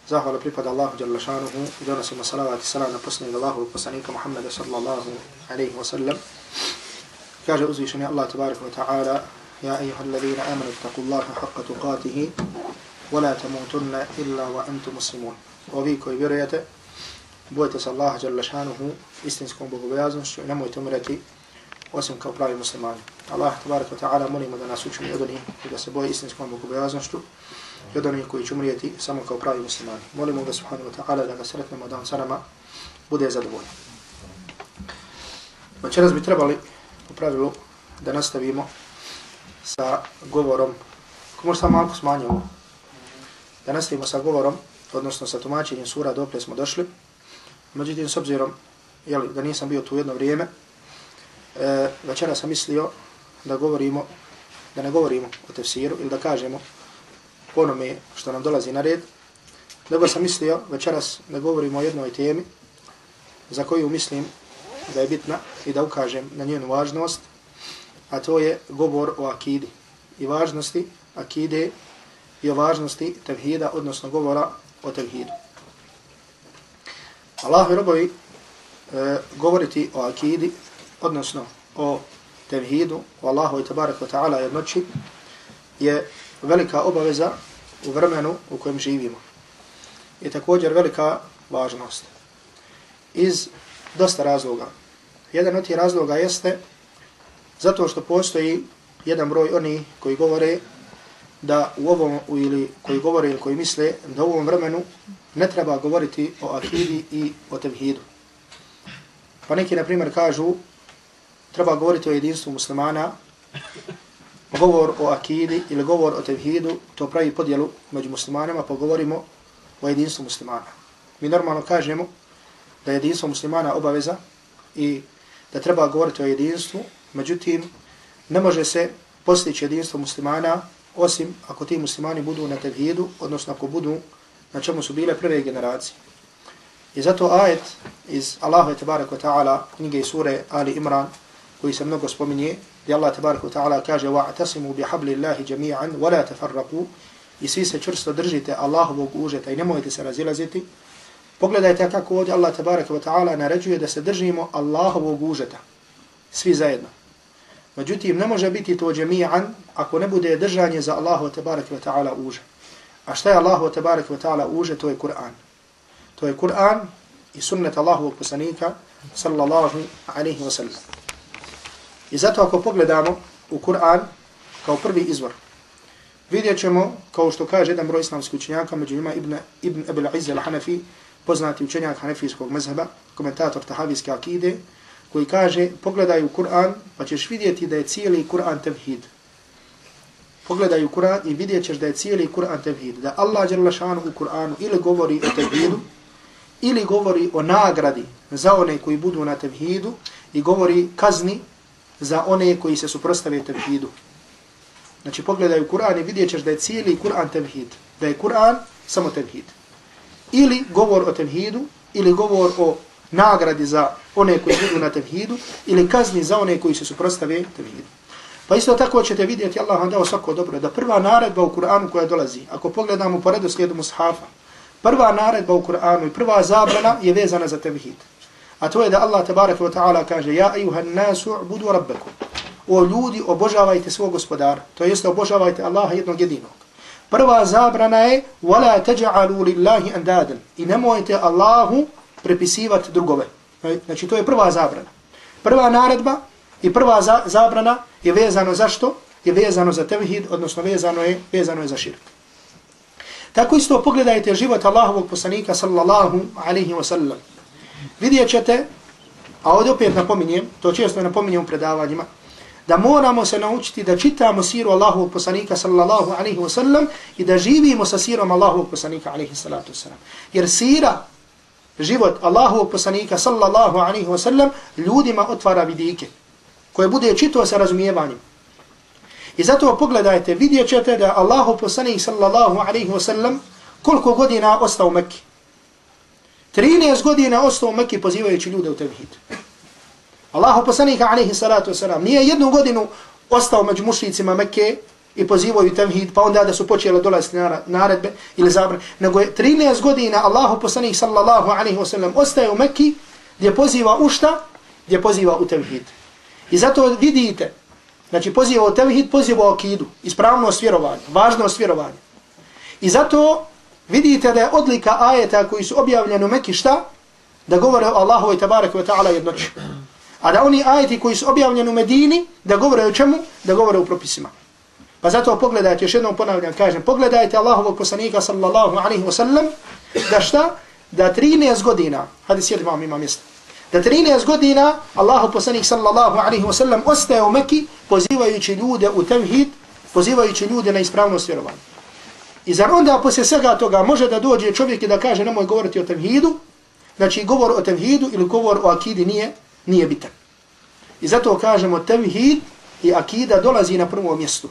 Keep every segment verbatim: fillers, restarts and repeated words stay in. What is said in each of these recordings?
Zahvala pripada Allahu dželle šanuhu i donosimo salavat i salam na posljednjeg Allahovog poslanika Muhammeda sallallahu alejhi ve sellem. Kaže uzvišeni Allah tebareke ve taala: Ja eyyuhallazina amanu ittaqullaha haqqa tuqatih wa la tamutunna illa wa antum muslimun. O vi koji vjerujete, bojte se Allaha dželle šanuhu istinskom bogobojaznošću i nemojte umreti osim kao pravi muslimani. Allah tebareke ve taala molimo da nas učini od onih i da se boje istinskom bogobojaznošću i od onih koji će umrijeti samo kao pravi muslimani. Molimo ga subhanahu wa ta'ala da ga sretnemo dan sa nama bude zadovoljno. Večeras bi trebali u pravilu da nastavimo sa govorom, ko možda sam malo smanjio, da nastavimo sa govorom, odnosno sa tumačenjem sura dokle smo došli. Međutim, s obzirom jeli, da nisam bio tu jedno vrijeme, e, večeras sam mislio da govorimo, da ne govorimo o tefsiru ili da kažemo onome što nam dolazi na red, nego sam mislio večeras da govorimo o jednoj temi za koju mislim da je bitna i da ukažem na njenu važnost, a to je govor o akidi i važnosti akide i o važnosti tevhida, odnosno govora o tevhidu. Allahovi robovi e, govoriti o akidi, odnosno o tevhidu, o Allahu i tabaraka wa ta'ala jednoći, je velika obaveza u vremenu u kojem živimo. I također velika važnost. Iz dosta razloga. Jedan od tih razloga jeste zato što postoji jedan broj oni koji govore da u ovom, ili koji govore ili koji misle da u ovom vremenu ne treba govoriti o akidi i o tevhidu. Pa neki, na primjer, kažu treba govoriti o jedinstvu muslimana, govor o akidi ili govor o tevhidu, to pravi podjelu među muslimanima, pa govorimo o jedinstvu muslimana. Mi normalno kažemo da je jedinstvo muslimana obaveza i da treba govoriti o jedinstvu, međutim, ne može se postići jedinstvo muslimana osim ako ti muslimani budu na tevhidu, odnosno ako budu na čemu su bile prve generacije. I zato ajet iz Allaha tebareke ve taala knjige i sure Ali Imran, koji se mnogo spominje, gdje Allah tebareke ve taala kaže: "Wa'tasimu bihablillahi jami'an wa la tafarraqu", i svi se čvrsto držite Allahovog užeta i nemojte se razilaziti. Pogledajte kako ovdje Allah tebareke ve taala naređuje da se držimo Allahovog užeta, svi zajedno. Međutim, ne može biti to jami'an ako ne bude držanje za Allahu tebareke ve taala uže. A šta je Allahu tebareke ve taala uže? To je Kur'an. To je Kur'an i sunnet Allahovog poslanika sallallahu alejhi ve sellem. I zato ako pogledamo u Kur'an kao prvi izvor, vidjet ćemo, kao što kaže jedan broj islamskih učenjaka, među njima Ibn, Ibn Abil Izz al-Hanafi, poznati učenjak hanefijskog mezheba, komentator tahavijske akide, koji kaže, pogledaj u Kur'an, pa ćeš vidjeti da je cijeli Kur'an tevhid. Pogledaj u Kur'an i vidjet ćeš da je cijeli Kur'an tevhid. Da Allah dželle šanuhu u Kur'anu ili govori o tevhidu, ili govori o nagradi za one koji budu na tevhidu i govori kazni za one koji se suprotstave tevhidu. Znači pogledaj u Kur'an i vidjet ćeš da je cijeli Kur'an tevhid. Da je Kur'an samo tevhid. Ili govor o tevhidu, ili govor o nagradi za one koji budu na tevhidu, ili kazni za one koji se suprotstave tevhidu. Pa isto tako ćete vidjeti, Allah vam dao svako dobro, da prva naredba u Kur'anu koja dolazi, ako pogledamo po redoslijedu mushafa, prva naredba u Kur'anu i prva zabrana je vezana za tevhid. A to je da Allah tebareke ve taala kaže: "Ja ejuhan nasu ubudu rabbakum." O ljudi, obožavajte svog gospodara. To jest obožavajte Allaha jednog jedinog. Prva zabrana je: "Wala taj'alu lillahi andadan." I nemojte Allahu prepisivati drugove. Znači to je prva zabrana. Prva naredba i prva za, zabrana je vezano za što? Je vezano za tevhid, odnosno vezano je vezano je za širk. Tako isto pogledajte život Allahovog poslanika sallallahu alejhi ve sellem. Vidjet ćete, a ovdje opet napominjem, to često napominjem u predavanjima, da moramo se naučiti da čitamo siru Allahovog poslanika sallallahu alejhi ve sellem i da živimo sa sirom Allahovog poslanika alejhi salatu vesselam. Jer sira, život Allahovog poslanika sallallahu alejhi ve sellem ljudima otvara vidike koje bude čitao sa razumijevanjem. I zato pogledajte, vidjet ćete da Allahov poslanik sallallahu alejhi ve sellem koliko godina ostao u Mekki. trinaest godina ostao u Mekki pozivajući ljude u tevhid. Allahov poslanik alejhi salatu vesselam nije jednu godinu ostao među mušricima Mekke i pozivaju tevhid, pa onda da su počele dolaziti naredbe ili zabrane, nego je trinaest godina Allahu poslanik sallallahu alaihi wa sallam ostaje u Mekki gdje poziva u šta? Gdje poziva u tevhid. I zato vidite, znači poziva u tevhid, poziva u akidu, ispravnost vjerovanja, važnost vjerovanja. I zato vidite da je odlika ajeta koji su objavljeni u Mekki šta? Da govore o Allahu i tabaraka wa ta'ala jednoći. A da oni ajeti koji su objavljeni u Medini, da govore o čemu? Da govore o propisima. Pa zato pogledajte, još jednom ponavljam, kažem, pogledajte Allahovog poslanika sallallahu alaihi wa sallam, da šta? Da trinaest godina, hadi sjedi vam ima mjesta, da trinaest godina Allahov poslanik sallallahu alaihi wa sallam ostaje u Mekki pozivajući ljude u tevhid, pozivajući ljude na ispravnost vjerovanja. I zar onda poslije svega toga može da dođe čovjek i da kaže nemoj govoriti o tevhidu, znači govor o tevhidu ili govor o akidi nije, nije bitan. I zato kažemo tevhid i akida dolazi na prvo mjestu.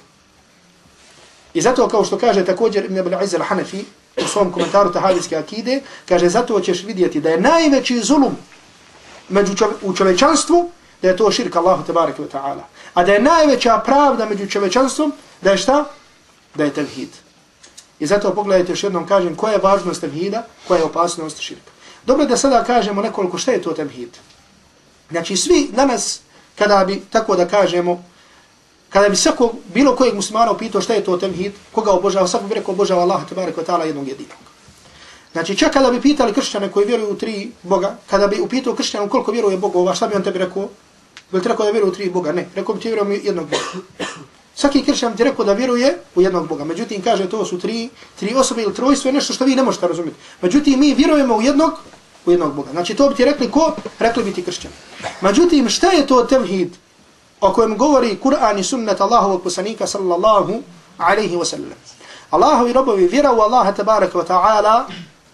I zato kao što kaže također Ibn Abil Izz al-Hanafi u svom komentaru tahadijske akide, kaže zato ćeš vidjeti da je najveći zulum među čove, u čovečanstvu, da je to širk Allahu tabaraka wa ta'ala. A da je najveća pravda među čovečanstvom, da je šta? Da je tevhid. I zato pogledajte još jednom kažem koja je važnost tevhida, koja je opasnost širka. Dobro da sada kažemo nekoliko šta je to tevhid. Znači svi danas kada bi tako da kažemo, kada bi svako, bilo kojeg muslimana upitao šta je to tevhid, koga obožava, svako bi rekao obožava Allaha tabaraka wa ta'ala jednog jedinog. Znači čak kada bi pitali kršćane koji vjeruju u tri Boga, kada bi upitao kršćanu koliko vjeruje Bogova, šta bi on tebi rekao? Bi ti rekao da vjeruje u tri Boga? Ne, rekao bi ti vjeruje u jednog Boga. Svaki kršćan ti rekao da vjeruje u jednog Boga. Međutim kaže to su tri, tri osobe ili trojstvo je nešto što vi ne možete razumjeti. Međutim mi vjerujemo u jednog, u jednog Boga. Znači to bi ti rekli ko? Rekli bi ti kršćan. Međutim šta je to tevhid o kojem govori Kur'an i sunnet Allahovog poslanika sallallahu alaihi wa sallam? Allahovi robovi vjera u Allaha tabaraka wa ta'ala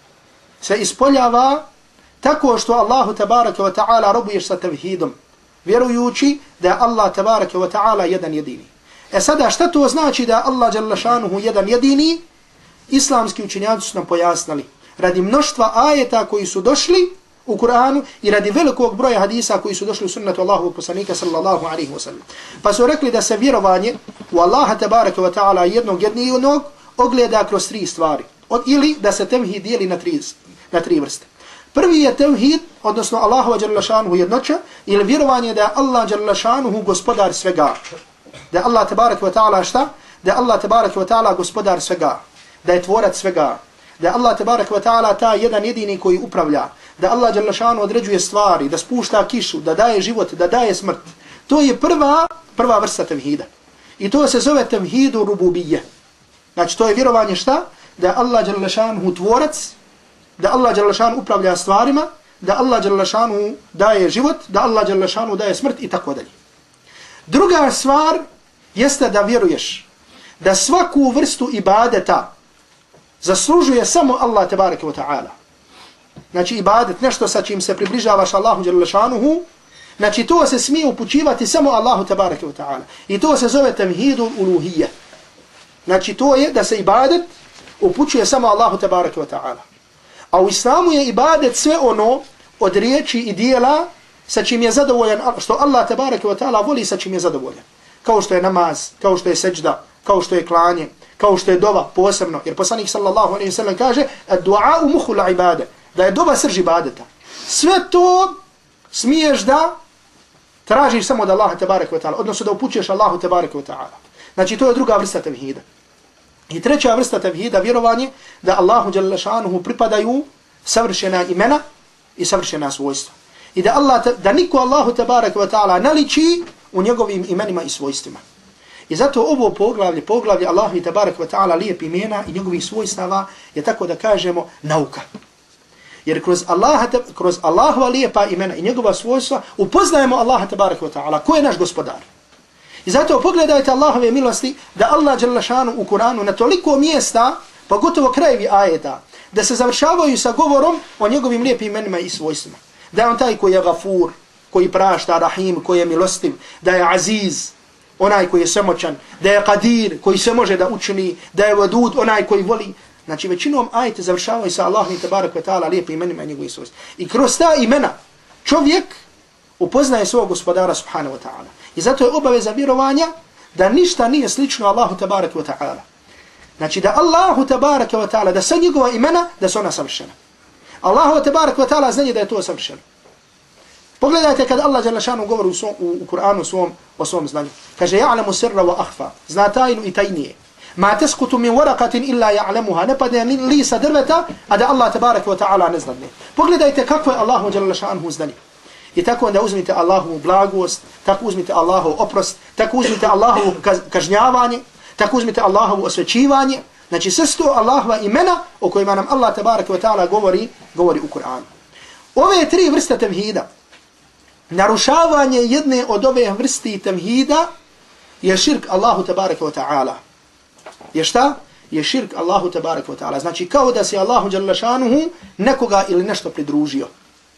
se ispoljava tako što Allahu tabaraka wa ta'ala robuješ sa tevhidom, vjerujući da je Allah tabaraka wa ta'ala jedan jedini. E sada šta to znači da Allah jalla šanuhu jedan jedini? Islamski učenjaci su nam pojasnili. Radi mnoštva ajeta koji su došli u Kur'anu i radi velikog broja hadisa koji su došli u sunnetu Allahovog poslanika sallallahu alaihi wa sallam. Pa su rekli da se vjerovanje u Allaha tabaraka wa ta'ala jednog jedinog ogleda kroz tri stvari. Od, ili da se tevhid dijeli na tri, na tri vrste. Prvi je tevhid, odnosno Allahova jalla šanuhu jednoća, ili vjerovanje da je Allah jalla šanuhu gospodar svega. Da je Allah tabaraka wa ta'ala šta? Da je Allah tabaraka wa ta'ala gospodar svega. Da je tvorac svega. Da je Allah tabaraka wa ta'ala ta jedan jedini koji upravlja. Da Allah jalla šanuhu određuje stvari, da spušta kišu, da daje život, da daje smrt. To je prva, prva vrsta tevhida. I to se zove tevhidu rububije. Znači to je vjerovanje šta? Da Allah jalla šanuhu tvorac, da Allah jalla šanuhu upravlja stvarima, da Allah jalla šanuhu daje život, da Allah jalla šanuhu daje smrt i tako dalje. Druga stvar jeste da vjeruješ da svaku vrstu ibadeta zaslužuje samo Allah tabaraka wa ta'ala. Znači ibadet, nešto sa čim se približavaš Allahu jalla šanuhu, znači to se smije upućivati samo Allahu tabaraka wa ta'ala. I to se zove tevhidul uluhije. Znači to je da se ibadet upućuje samo Allahu tabaraka wa ta'ala. A u islamu je ibadet sve ono od riječi i dijela sa čim je zadovoljan, što Allah tabaraka wa ta'ala voli sa čim je zadovoljan. Kao što je namaz, kao što je seđda, kao što je klanje, kao što je dova posebno. Jer poslanik sallallahu alaihi wa sallam kaže ad-du'a mukhul ibade, da je dova srž ibadeta. Sve to smiješ da tražiš samo od Allaha tabaraka wa ta'ala, odnosno da upućuješ Allahu tabaraka wa ta'ala. Znači to je druga vrsta tevhida. I treća vrsta tevhida, vjerovanje da Allahu jalla šanuhu pripadaju savršena imena i savršena svojstva. I da, Allah, da niko Allahu tabaraka wa ta'ala naliči u njegovim imenima i svojstvima. I zato ovo poglavlje, poglavlje Allahu tabaraka wa ta'ala lijep imena i njegovih svojstava je tako da kažemo nauka. Jer kroz Allaha, kroz Allahova lijepa imena i njegova svojstva upoznajemo Allaha tabaraka wa ta'ala. Ko je naš gospodar? I zato pogledajte Allahove milosti da Allah dželle šanu u Kur'anu na toliko mjesta, pogotovo krajevi ajeta, da se završavaju sa govorom o njegovim lijepim imenima i svojstvima. Da je on taj koji je gafur, koji prašta, rahim, koji je milostiv, da je aziz, onaj koji je svemoćan, da je qadir, koji se može da učini, da je wadud, onaj koji voli. Znači većinom ajete završavaju sa Allahom tabaraka wa ta'ala lijepim imenima i njegovim svojstvima. I kroz ta imena čovjek upoznaje svog gospodara subhanahu wa ta'ala. I zato je obaveza vjerovanja da ništa nije slično Allahu tabaraka wa ta'ala. Znači da Allahu tabaraka wa ta'ala, da sa njegova imena, da su ona savršena. Allahu tabaraka wa ta'ala znanje da je to savršeno. Pogledajte kad Allah dželle šanu govori u, svom, u, u Kur'anu svom, o svom znanju. Kaže, ja'lamu sirra wa akhfa, zna tajnu i tajnije. Ma teskutu min waraqatin illa ja'lamuha, ne padne lisa drveta, a da Allah tabaraka wa ta'ala ne znadne. Pogledajte kako je Allahu dželle šanu znanje. I tako onda uzmite Allahovu blagost, tako uzmite Allahov oprost, tako uzmite Allahovu kažnjavanje, tako uzmite Allahovu osvećivanje. Znači sve sto Allahova imena o kojima nam Allah tabaraka wa ta'ala govori, govori u Kur'anu. Ove tri vrste tevhida, narušavanje jedne od ove vrsti tevhida je širk Allahu tabaraka wa ta'ala. Je šta? Je širk Allahu tabaraka wa ta'ala. Znači kao da se Allahu dželle šanuhu nekoga ili nešto pridružio.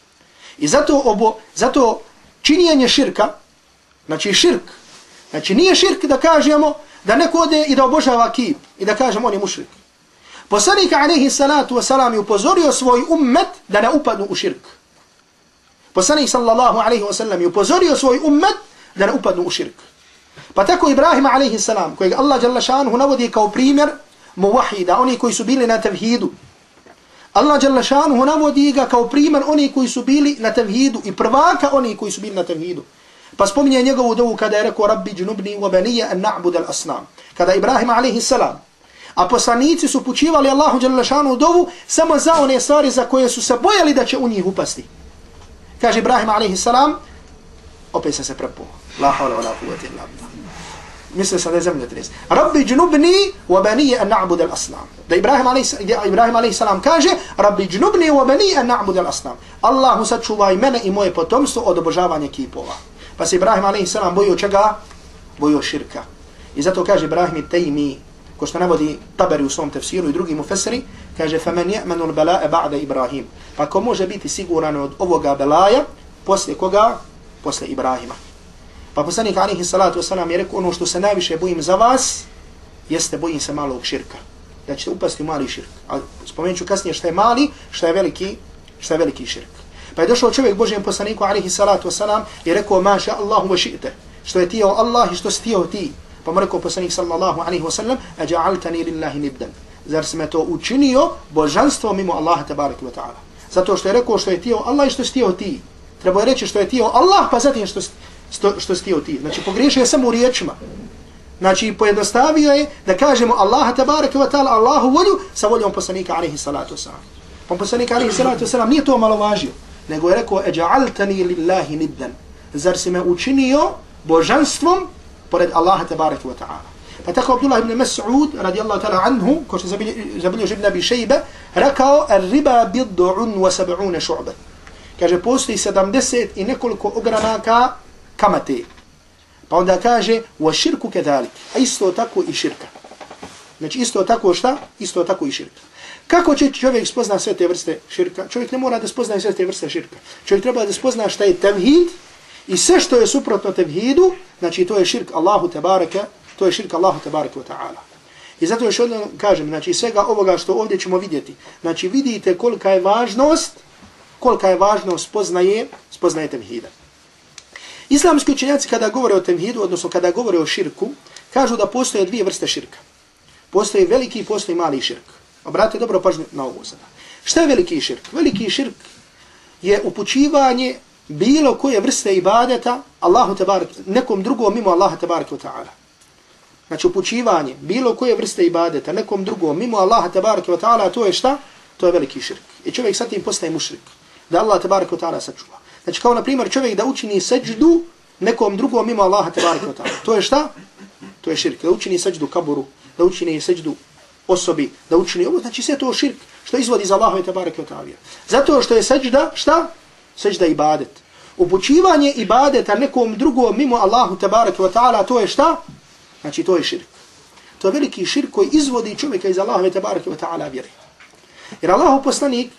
I zato obo, zato činjenje širka, znači širk, znači nije širk da kažemo da neko ode i da obožava kip i da kažemo on je mušrik. Poslanik alejhi salatu wasalam je upozorio svoj ummet da ne upadnu u širk. Poslanik sallallahu alejhi wasallam je upozorio svoj ummet da ne upadnu u širk. Pa tako Ibrahim alejhi salam, kojeg Allah dželle šanuhu navodi kao primjer muvahida, oni koji su bili na tevhidu. Allah dželle šanuhu navodi ga kao primjer oni koji su bili na tevhidu i prvaka oni koji su bili na tevhidu. Pa spominje njegovu dovu kada je rekao Rabbi džnubni wa banija an na'budu al-asnam. Kada Ibrahim alejhi salam, a poslanici su pućivali Allahu dželle šanuhu dovu samo za one stvari za koje su se bojali da će u njih upasti. Kaže Ibrahim alejhi salam, opet se se prepuo. La hawla wa la quwwata illa billah. Misle sam da je zemljotres. Rabbi džnubni wa banija an na'budu al-asnam. Da Ibrahim Ibrahim alejhi salam kaže Rabbi džnubni wa banija an na'budu al-asnam. Allahu sačuvaj mene i moje potomstvo od obožavanja kipova. Pa se Ibrahim alejhi salam bojio čega? Bojio širka. I zato kaže Ibrahim Tejmi, ko što navodi Taberi u svom tefsiru i drugi mufesiri, kaže فَمَنْ يَأْمَنُ الْبَلَاءَ بَعْدَ Ibrahim. Pa ko može biti siguran od ovoga belaja, poslije koga? Poslije Ibrahima. Pa poslanik alejhi salatu wasalam je rekao, ono što se najviše bojim za vas, jeste bojim se malog širka. Da ćete upasti u mali širk. A spomenut ću kasnije šta je mali, šta je veliki, šta je veliki širk. Pa je došao čovjek Božijem poslaniku alejhi salatu wasalam i rekao, maša Allahu wa ši'te. Što je tijeo Allah i što si tijeo ti. Pa mu rekao poslanik sallallahu alejhi wasallam, ađa'altani lillahi nibdan. Zar si me to učinio božanstvo mimo Allaha tabaraka wa ta'ala. Zato što je rekao što je tijeo Allah i što si tijeo ti. Treba je reći što je tijeo Allah, pa zatim što, što, što si tijeo ti. Znači pogriješio je samo u riječima. Znači pojednostavio je da kažemo Allaha tabaraka wa ta'ala, Allahu volju sa voljom poslanika alejhi salatu wasalam. Pa poslanik alejhi salatu wasalam nije to malo važio, nego je rekao, ađa'altani lillahi nibdan. Zar si me učinio božanstvom pored Allaha tabaraka wa ta'ala. Pa tako Abdullah ibn Mas'ud radijallahu ta'ala anhu, ko što zabilio Ibn Abi Shayba, rekao, ar-riba bid'un wa sab'una shu'ba. Kaže, postoji sedamdeset i nekoliko ogranaka kamate. Pa onda kaže, wa širku kedalik. A isto tako i širka. Znači isto tako šta? Isto tako i širka. Kako će čovjek spozna sve te vrste širka? Čovjek ne mora da spozna sve te vrste širka. Čovjek treba da spozna šta je tevhid i sve što je suprotno tevhidu, znači to je širk Allahu tabaraka, to je širk Allahu tabaraka wa ta'ala. I zato još odno kažem, znači svega ovoga što ovdje ćemo vidjeti, znači vidite kolika je važnost, kolika je važnost spoznaje, spoznaje tevhida. Islamski učenjaci kada govore o tevhidu, odnosno kada govore o širku, kažu da postoje dvije vrste širka. Postoji veliki i postoji mali širk. Obratite dobro pažnju na ovo sada. Šta je veliki širk? Veliki širk je upućivanje bilo koje vrste ibadeta Allahu tabarak, nekom drugom mimo Allaha tabaraka wa ta'ala. Znači upućivanje bilo koje vrste ibadeta nekom drugom mimo Allaha tabaraka wa ta'ala, to je šta? To je veliki širk. I čovjek sa tim postaje mušrik. Da Allah tabaraka wa ta'ala sačuva. Znači kao na primjer čovjek da učini seđdu nekom drugom mimo Allaha tabaraka wa ta'ala. To je šta? To je širk. Da učini seđdu kaburu, da učini seđdu osobi, da učini ovo, znači sve to širk što izvodi iz Allaha tabaraka wa ta'ala. Zato što je seđda, šta? Seđda ibadet. Upućivanje ibadeta nekom drugom mimo Allahu tabaraka wa ta'ala, to je šta? Znači to je širk. To je veliki širk koji izvodi čovjeka iz Allaha tabaraka wa ta'ala vjere. Jer Allahu poslanik,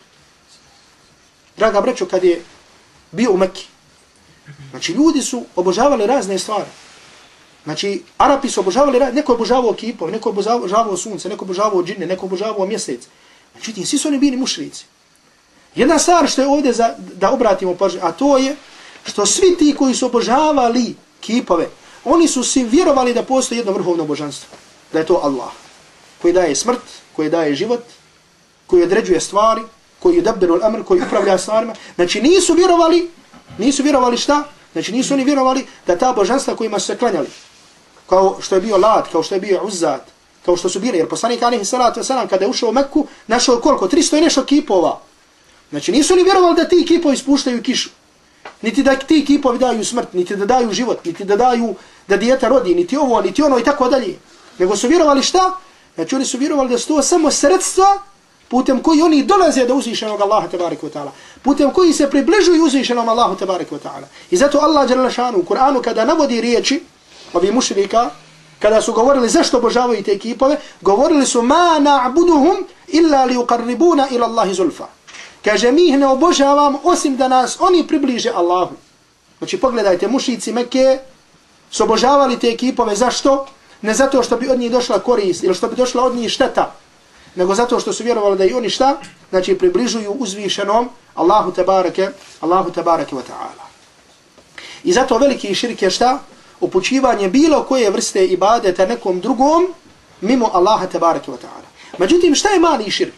draga braćo, kad je bio u Mekki, znači ljudi su obožavali razne stvari. Znači Arapi su obožavali, neko je obožavao kipove, neko je obožavao sunce, neko je obožavao džine, neko je obožavao mjesec. Znači svi su oni bili mušrici. Jedna stvar što je ovdje za, da obratimo pažnju, a to je što svi ti koji su obožavali kipove, oni su svi vjerovali da postoji jedno vrhovno božanstvo, da je to Allah, koji daje smrt, koji daje život, koji određuje stvari, koji yudabbiru al-amr, koji upravlja stvarima. Znači nisu vjerovali, nisu vjerovali šta? Znači nisu oni vjerovali da ta božanstva kojima su se klanjali, kao što je bio Lat, kao što je bio Uzzat, kao što su bili, jer poslanik alejhi salatu vesselam kada je ušao u Mekku, našao koliko? tristo i nešto kipova. Znači nisu oni vjerovali da ti kipovi ispuštaju kišu, niti da ti kipovi daju smrt, niti da daju život, niti da daju da dijete rodi, niti ovo, niti ono i tako dalje. Nego su vjerovali šta? Znači oni su vjerovali da su to samo sredstva putem koji oni dolaze do uzvišenog Allaha tebareke ve taala, putem koji se približuju uzvišenom Allahu tebareke ve taala. I zato Allah dželle šanu u Kur'anu kada navodi riječi ovi mušrika, kada su govorili zašto obožavaju te kipove, govorili su ma na'buduhum illa liuqarribuna ila Allahi zulfa. Kaže mi ih ne obožavamo osim da nas oni približe Allahu. Znači pogledajte, mušici Mekke su obožavali te kipove, zašto? Ne zato što bi od njih došla korist ili što bi došla od njih šteta, nego zato što su vjerovali da i oni šta? Znači približuju uzvišenom Allahu tebareke, Allahu tebareke ve taala. I zato veliki širk je šta? Upućivanje bilo koje vrste ibadeta nekom drugom mimo Allaha tebareke ve taala. Međutim, šta je mali širk?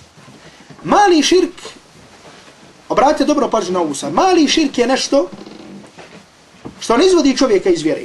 Mali širk, obratite dobro pažnju na ovu sad, mali širk je nešto što ne izvodi čovjeka iz vjere.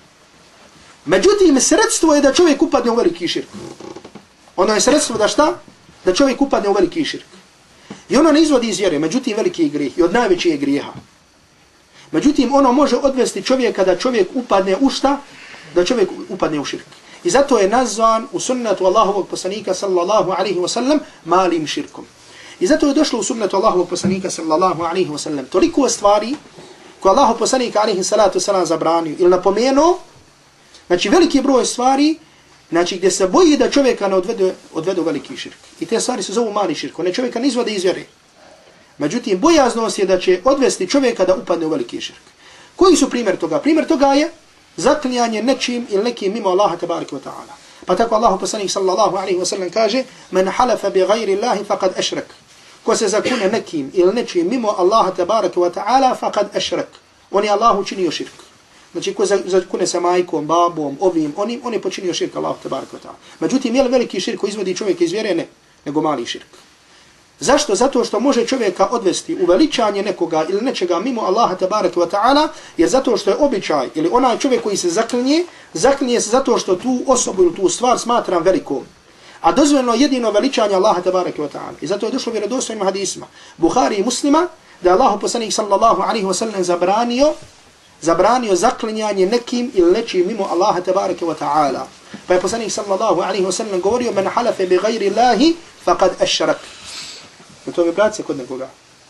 Međutim, sredstvo je da čovjek upadne u veliki širk. Ono je sredstvo da šta? Da čovjek upadne u veliki širk. I ono ne izvodi iz vjere, međutim veliki je grijeh i od najvećih je grijeha. Međutim, ono može odvesti čovjeka da čovjek upadne u šta? Da čovjek upadne u širk. I zato je nazvan u sunnetu Allahovog poslanika sallallahu alaihi wa sallam malim širkom. I zato je došlo u sunnetu Allahovog poslanika sallallahu alaihi wa sallam toliko stvari koje Allahov poslanika alaihi salatu sallam zabranio ili napomenuo, znači veliki broj stvari, znači gdje se boji da čovjeka ne odvede, odvede u veliki širk. I te stvari se zovu mali širk, one čovjeka ne izvode iz vjere. Međutim, bojaznost je da će odvesti čovjeka da upadne u veliki širk. Koji su primjer toga? Primjer toga je zaklinjanje nečim ili nekim mimo Allaha tebareke ve taala. Pa tako Allahu poslanik sallallahu alejhi ve sellem kaže: "Men halafa bi ghayri Allahi faqad ashrak." Ko se zakune nekim ili nečim mimo Allaha tebareke ve taala faqad ashrak. On je Allahu činio širk. Znači ko zakune sa majkom, babom, ovim, onim, on je počinio širk Allahu tebareke ve taala. Međutim, je li veliki širk koji izvodi čovjeka iz vjere? Ne, nego mali širk. Zašto? Zato što može čovjeka odvesti u veličanje nekoga ili nečega mimo Allaha tebareke ve taala, jer zato što je običaj ili onaj čovjek koji se zaklinje, zaklinje se zato što tu osobu ili tu stvar smatram velikom. A dozvoljeno jedino veličanje Allaha tebareke ve taala. I zato je došlo u vjerodostojnim hadisima Buhari i Muslima da je Allahu poslanik sallallahu alejhi ve sellem zabranio zabranio zaklinjanje nekim ili nečim mimo Allaha tebareke ve taala. Pa je poslanik sallallahu alejhi ve sellem govorio: "Men halafa bi ghayri Allahi faqad ashrak." To je vibracija kod nekoga.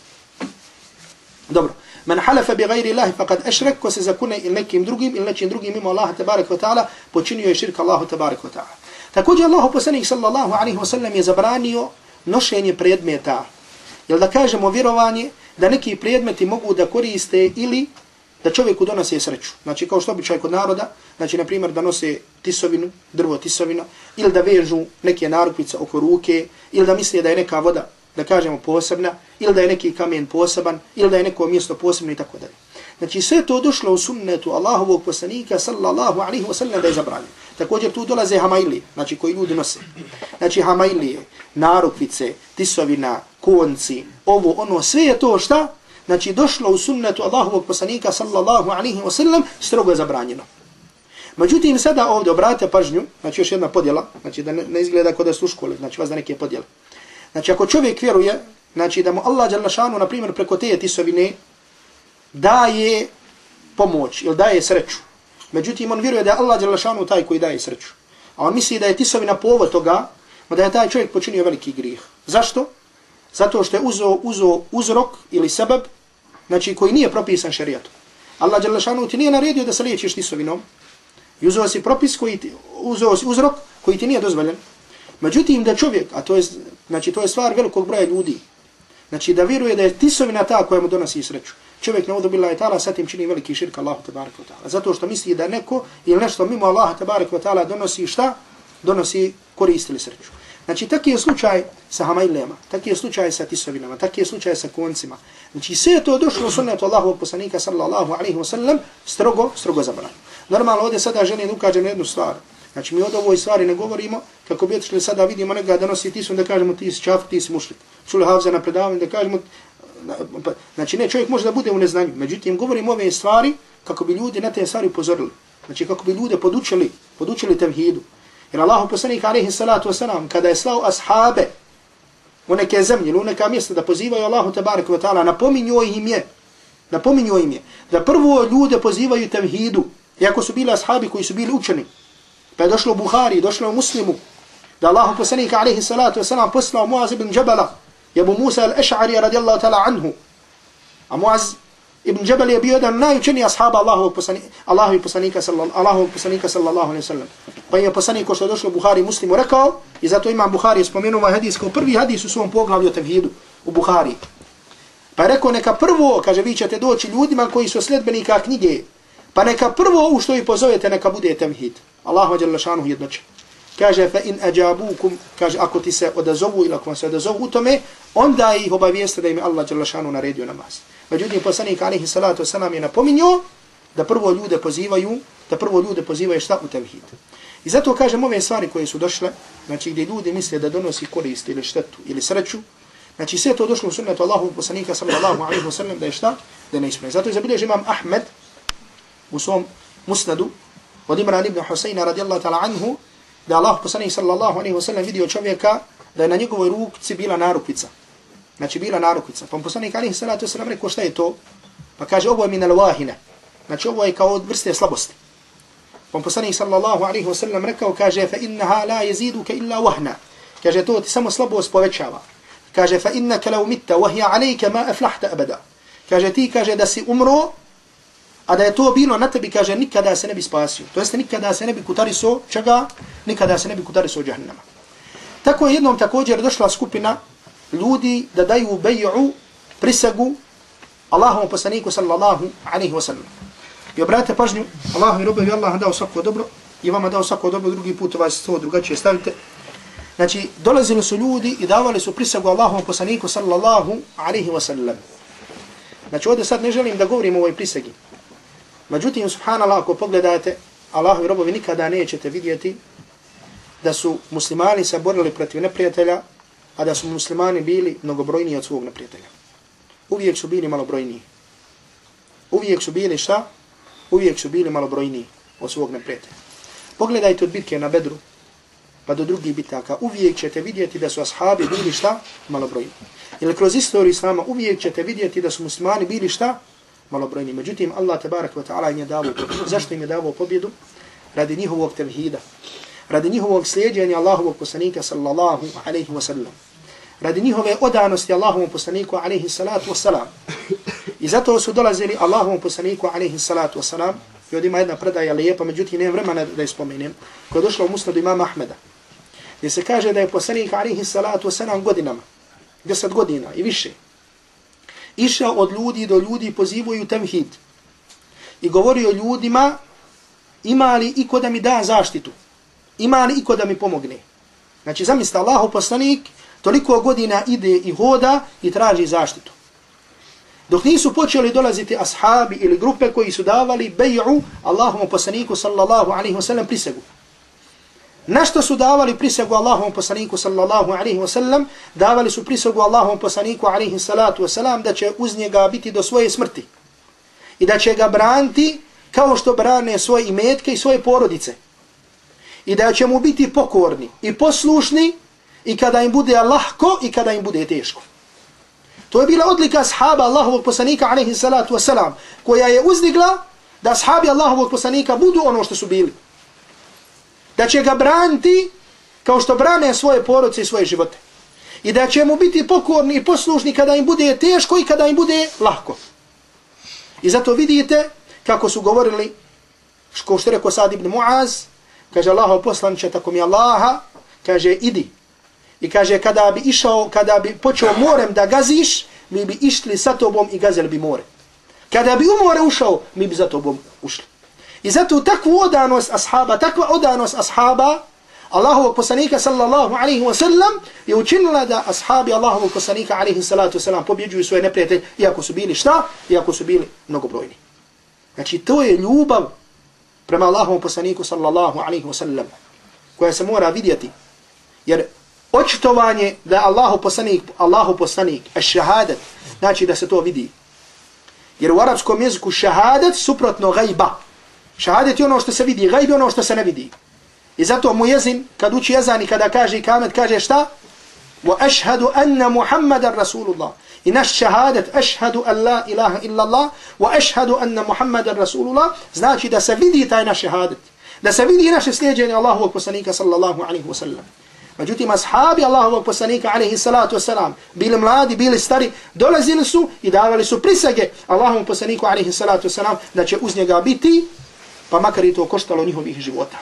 Dobro. Men halafa bi ghayri Allahi faqad ashrak, ko se zakune ili nekim drugim ili nečim drugim mimo Allaha tebareke ve taala, počinio je širk Allahu tebareke ve taala. Također Allahu poslanik sallallahu alejhi ve sellem je zabranio nošenje predmeta. Jel da kažemo vjerovanje da neki predmeti mogu da koriste ili da čovjeku donose sreću. Znači kao što običaj kod naroda, znači na primjer da nose tisovinu, drvo tisovina, ili da vežu neke narukvice oko ruke, ili da misle da je neka voda, da kažemo posebna, ili da je neki kamen poseban, ili da je neko mjesto posebno i tako dalje. Znači sve to došlo u sunnetu Allahovog poslanika sallallahu alaihi wa sallam da je zabranjeno. Također tu dolaze hamailije, znači koji ljudi nose. Znači hamailije, narukvice, tisovina, konci, ovo, ono, sve je to šta? Znači došlo u sunnetu Allahovog poslanika sallallahu alaihi wa sallam strogo je zabranjeno. Međutim, sada ovdje obratite pažnju, znači još jedna podjela, znači da ne, ne izgleda kod da su u školi, znači vas da neke podjele. Znači ako čovjek vjeruje, znači da mu Allah dželle šanu, na primjer, preko te tisovine daje pomoć ili daje sreću. Međutim, on vjeruje da je Allah dželle šanu taj koji daje sreću. A on misli da je tisovina povod toga, da je taj čovjek počinio veliki grijeh. Zašto? Zato što je uzeo, uzeo uzrok ili sebeb, znači koji nije propisan šerijatom. Allah dželle šanu ti nije naredio da se liječiš tisovinom. I uzeo si propis koji ti, uzeo si uzrok koji ti nije dozvoljen. Međutim, da čovjek, a to je, znači, to je stvar velikog broja ljudi, znači da vjeruje da je tisovina ta koja mu donosi sreću. Čovjek ne udobillahi ta'ala sa tim čini veliki širk Allahu tebareke ve ta'ala. Zato što misli da neko ili nešto mimo Allaha tebareke ve ta'ala donosi šta? Donosi koristili sreću. Znači, taki je slučaj sa hamailema, taki je slučaj sa tisovinama, taki je slučaj sa koncima. Znači, sve je to došlo u sunnetu Allahovog poslanika sallallahu alaihi wa sallam strogo, strogo zabranjeno. Normalno ovdje sada želim da ukažem jednu stvar. Znači mi od ovoj stvari ne govorimo kako bi otišli sada vidimo nekoga da nosi tisun da kažemo ti si čafir, ti si mušrik. Čuli Havza na predavanju da kažemo, znači ne, čovjek može da bude u neznanju. Međutim, govorimo ove stvari kako bi ljudi na te stvari upozorili. Znači kako bi ljude podučili, podučili tevhidu. Jer Allahu poslanik alejhi salatu vesselam kada je slao ashabe u neke zemlje, u neka mjesta da pozivaju Allahu tebarek ve taala, napominjao im je, napominjao im je da prvo ljude pozivaju tevhidu, iako su bili ashabi koji su bili učeni. Pa je došlo u Buhari, došlo u Muslimu, da Allahu poslanik alejhi salatu vesselam poslao Muaz ibn Jabala, Abu Musa al-Ash'ari radijallahu ta'ala anhu. A Muaz ibn Jabal je bio jedan najučeniji ashaba Allahovog poslanika, Allahovog poslanika sallallahu Allahovog poslanika sallallahu alejhi ve sellem. Pa je poslanik ko što je došlo u Buhari Muslimu rekao, i zato imam Buhari spomenuo ovaj hadis kao prvi hadis u svom poglavlju o tevhidu u Buhari. Pa je rekao neka prvo, kaže, vi ćete doći ljudima koji su sledbenika knjige, pa neka prvo u što ih pozovete neka bude tevhid. Allahu dželle šanuhu jednoće. Kaže fa in ajabukum, kaže ako ti se odazovu ili ako vam se odazovu u tome, onda ih obavijeste da im Allah dželle šanuhu naredio namaz. Međutim, poslanik alejhi salatu vesselam je napominjao da prvo ljude pozivaju, da prvo ljude pozivaju šta u tevhid. I zato kažem ove stvari koje su došle, znači gdje ljudi misle da donosi korist ili štetu ili sreću, znači sve to došlo u sunnetu Allahovog poslanika sallallahu alejhi ve sellem da je šta? Da je neispravno. Zato je zabilježio imam Ahmed u svom musnadu od Imran ibn Husajna radijallahu ta'ala anhu da Allah poslanik sallallahu alejhi ve sellem vidio čovjeka da je na njegovoj ruci bila narukvica. Znači bila narukvica. Pa poslanik alejhi salatu vesselam rekao šta je to? Pa kaže ovo je min al-wahina. Znači ovo je kao od vrste slabosti. Pa poslanik sallallahu alejhi ve sellem rekao kaže fa innaha la yaziduka illa wahna. Kaže to ti samo slabost povećava. Kaže fa innaka law mitta wa hiya alayka ma aflahta abada. Kaže ti kaže da si umro, a da je to bilo na tebi, kaže, nikada se ne bi spasio. To jeste nikada se ne bi kutariso čega? Nikada se ne bi kutariso džahannama. Tako je jednom također došla skupina ljudi da daju bej'u, prisegu Allahovom poslaniku sallallahu alejhi ve sellem. I obratite pažnju, Allahu i robovi, Allah dao svako dobro i vama dao svako dobro, drugi put vas to drugačije stavite. Znači, dolazili su ljudi i davali su prisegu Allahovom poslaniku sallallahu alejhi ve sellem. Znači, ovdje sad ne želim da govorim o ovoj prisegi. Međutim, subhanallah, ako pogledate, Allahovi robovi nikada nećete vidjeti da su muslimani se borili protiv neprijatelja, a da su muslimani bili mnogobrojniji od svog neprijatelja. Uvijek su bili malobrojniji. Uvijek su bili šta? Uvijek su bili malobrojniji od svog neprijatelja. Pogledajte od bitke na Bedru, pa do drugih bitaka, uvijek ćete vidjeti da su ashabi bili šta? Malobrojni. Ili kroz istoriju islama uvijek ćete vidjeti da su muslimani bili šta? Malobrojni. Međutim, Allah tebarak ve ta'ala im je dao pobjedu. Zašto im je dao pobjedu? Radi njihovog tevhida. Radi njihovog slijedjenja Allahovog poslanika sallallahu alejhi ve sellem. Radi njihove odanosti Allahovom poslaniku alejhi salatu wassalam. I zato su dolazili Allahovom poslaniku alejhi salatu wassalam. I od ima jedna predaja lijepa, međutim nemam vremena da je spomenem, koja je došla u musnadu imama Ahmeda. Gdje se kaže da je poslanik alejhi salatu wassalam godinama, deset godina i više, išao od ljudi do ljudi, pozivaju tevhid. I govorio ljudima, ima li iko da mi da zaštitu? Ima li iko da mi pomogne? Znači, zamislite, Allahov poslanik toliko godina ide i hoda i traži zaštitu. Dok nisu počeli dolaziti ashabi ili grupe koji su davali bej'u Allahovom poslaniku sallallahu alaihi wa sallam prisegu. Na što su davali prisegu Allahovom poslaniku sallallahu alaihi wa sallam? Davali su prisegu Allahovom poslaniku alaihi salatu wa sallam da će uz njega biti do svoje smrti. I da će ga braniti kao što brane svoje imetke i svoje porodice. I da će mu biti pokorni i poslušni i kada im bude lahko i kada im bude teško. To je bila odlika ashaba Allahovog poslanika alaihi salatu wa sallam, koja je uzdigla da ashabi Allahovog poslanika budu ono što su bili. Da će ga braniti kao što brane svoje porodice i svoje živote. I da će mu biti pokorni i poslušni kada im bude teško i kada im bude lahko. I zato vidite kako su govorili, kao što rekao Sad ibn Muaz, kaže Allahov poslanče, tako mi Allaha, kaže idi. I kaže kada bi išao, kada bi počeo morem da gaziš, mi bi išli sa tobom i gazili bi more. Kada bi u more ušao, mi bi za tobom ušli. I zato takvu odanost ashaba, takva odanost ashaba Allahovog poslanika sallallahu alaihi wa sallam je učinila da ashabi Allahovog poslanika alaihi salatu wa sallam pobjeđuju svoje neprijatelje, iako su bili šta? Iako su bili mnogobrojni. Znači to je ljubav prema Allahovom poslaniku sallallahu alaihi wa sallam, koja se mora vidjeti. Jer očitovanje da je Allahu poslanik, Allahu poslanik, a šahadat, znači da se to vidi. Jer u arapskom jeziku šahadat suprotno gajba. Šahadat je ono što se vidi, gajb je ono što se ne vidi. I zato mu jezin, kad uči jezan i kada kaže ikamet, kaže šta? Wa ašhadu anna Muhammadan Rasulullah. I naš šahadat, ašhadu an la ilaha illallah, wa ašhadu anna Muhammadan Rasulullah, znači da se vidi taj naš šahadat. Da se vidi naše slijedjenje Allahovog poslanika sallallahu alaihi wa sallam. Međutim, ashabi Allahovog poslanika alaihi salatu wasalam, bili mladi, bili stari, dolazili su i davali su prisege Allahovom poslaniku alaihi salatu wasalam da će uz njega biti, pa makar i to koštalo njihovih života.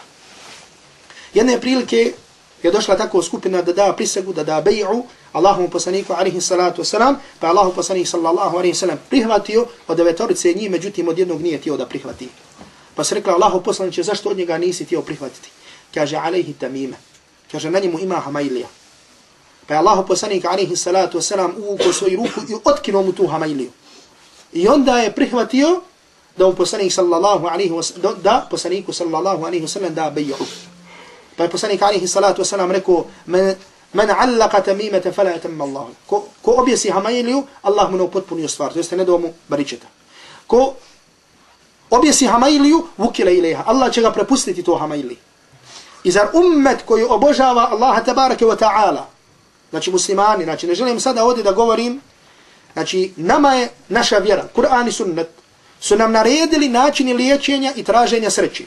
Jedne prilike je došla tako skupina da da prisegu, da da bej'u Allahovom poslaniku alaihi salatu wasalam, pa Allahov poslanik sallallahu alaihi wasalam prihvatio od devetorice njih, međutim od jednog nije htio da prihvati. Pa se rekla Allahov poslaniče, zašto od njega nisi htio prihvatiti? Kaže, alaihi tamime. Kaže, na njemu ima hamailija. Pa je Allahu poslanik alaihi salatu wasalam uvukao svoju ruku i otkinuo mu tu hamailiju. I onda je prihvatio da mu poslanik sallallahu alaihi wasalam, da poslaniku sallallahu alaihi wasalam da bej'u. Pa je poslanik alaihi salatu wasalam rekao, men, men allaka tamimete fala etamma Allahu. Ko, ko objesi hamailiju, Allah mu ne upotpunio stvar. To jeste ne do mu baričeta. Ko objesi hamailiju, vukile ilaiha. Allah će ga prepustiti to hamailiju. I zar ummet koji obožava Allaha tabaraka wa ta'ala, znači muslimani, znači ne želim sada ovdje da govorim, znači nama je naša vjera, Kur'an i sunnet, su nam naredili načini liječenja i traženja sreće.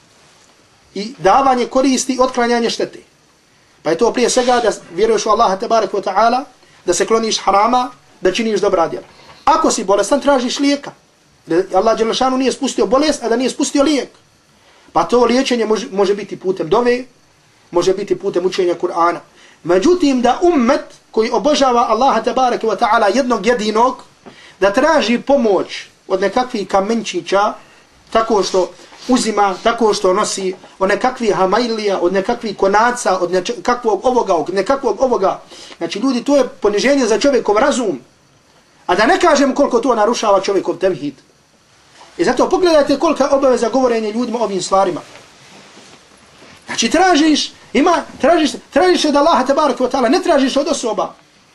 I davanje koristi i otklanjanje štete. Pa je to prije svega da vjeruješ u Allaha tabaraka wa ta'ala, da se kloniš harama, da činiš dobra djela. Ako si bolestan, tražiš lijeka. Allah dželešanu nije spustio bolest, a da nije spustio lijek. Pa to liječenje može, može biti putem dove, može biti putem učenja Kur'ana. Međutim, da ummet koji obožava Allaha tabaraka wa ta'ala jednog jedinog, da traži pomoć od nekakvih kamenčića, tako što uzima, tako što nosi, od nekakvih hamailija, od nekakvih konaca, od nekakvog ovoga, od nekakvog ovoga. Znači, ljudi, to je poniženje za čovjekov razum. A da ne kažem koliko to narušava čovjekov tevhid. I zato pogledajte kolika je obaveza govorenja ljudima ovim stvarima. Znači tražiš, ima, tražiš, tražiš od Allaha tabaraka wa ta'ala, ne tražiš od osoba.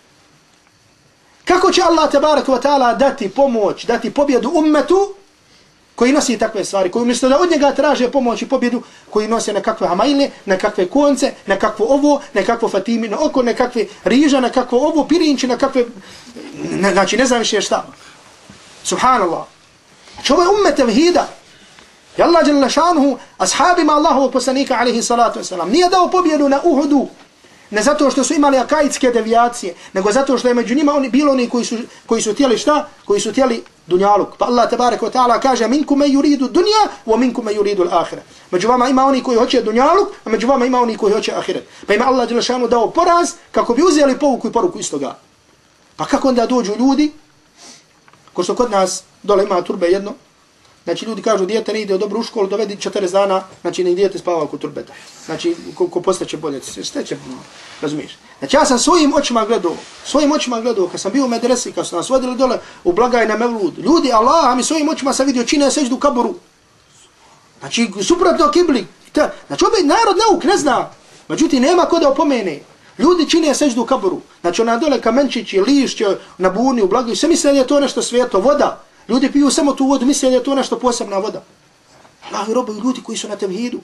Kako će Allah tabaraka wa ta'ala dati pomoć, dati pobjedu ummetu koji nosi takve stvari, koji umjesto da od njega traže pomoć i pobjedu, koji nose nekakve hamaile, nekakve konce, nekakvo ovo, nekakvo fatimino oko, nekakve riža, nekakvo ovo, pirinči, nekakve, ne, znači ne znam više šta. Subhanallah. Znači ovo je ummet tevhida. I Allah jalla šanuhu ashabima Allahovog poslanika alaihi salatu wasalam nije dao pobjedu na Uhudu, ne zato što su imali akaidske devijacije, nego zato što je među njima oni, bilo oni koji su, koji su tijeli šta? Koji su tijeli dunjaluk. Pa Allah tabaraka wa ta'ala kaže minkum me yuridu dunja, wa minkum me yuridu al-akhira. Među vama ima oni koji hoće dunjaluk, a među vama ima oni koji hoće ahiret. Pa ima Allah jalla šanuhu dao poraz kako bi uzeli pouku i poruku istoga. Pa kako onda dođu ljudi, ko što kod nas dole ima turbe jedno, znači ljudi kažu dijete ne ide u dobru školu, dovedi četrdeset dana, znači ne dijete spava oko turbeta. Znači ko, ko postaće bolje, sve će, razumiješ. Znači ja sam svojim očima gledao, svojim očima gledao, kad sam bio u medresi, kad su nas vodili dole u blagaj na Mevlud, ljudi, Allah, mi svojim očima sam vidio čine seždu kaboru. Znači suprotno kibli. Znači ovaj narod nauk ne zna, međutim nema ko da opomene. Ljudi čine seždu kaboru. Znači ona dole kamenčići, lišće, na buni, u blagaju, sve misle da je to nešto svijeto, voda. Ljudi piju samo tu vodu, misle da je to nešto posebna voda. Allah i robovi ljudi koji su na tevhidu.